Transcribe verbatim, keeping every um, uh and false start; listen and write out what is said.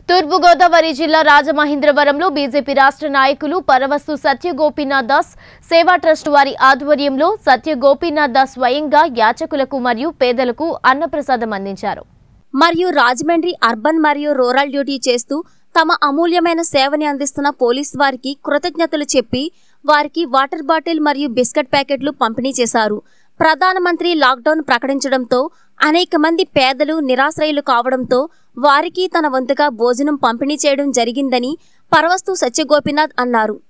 తూర్పు గోదావరి జిల్లా రాజమహేంద్రవరంలో బీజేపీ రాష్ట్ర నాయకులు పరవస్తు సత్య గోపీనాథ్ దాస్ సేవా ట్రస్ట్ వారి ఆధ్వర్యంలో సత్య గోపీనాథ్ దాస్ స్వయంగా యాచకులకు మరియు పేదలకు అన్నప్రసాదం అందించారు. మరియు రాజమండ్రి అర్బన్ మరియు రూరల్ డ్యూటీ చేస్తూ తమ అమూల్యమైన సేవని అందిస్తున్న పోలీస్ వారికి కృతజ్ఞతలు చెప్పి వారికి వాటర్ బాటిల్ మరియు బిస్కెట్ ప్యాకెట్లు పంపిణీ చేశారు. ప్రధానమంత్రి లాక్డౌన్ ప్రకటించడంతో అనేక మంది పేదలు నిరాశ్రయులు కావడంతో వారికి తన వంతుగా భోజనం పంపిణీ చేయడం జరిగిందని పరవస్తు సత్య గోపీనాథ్ అన్నారు.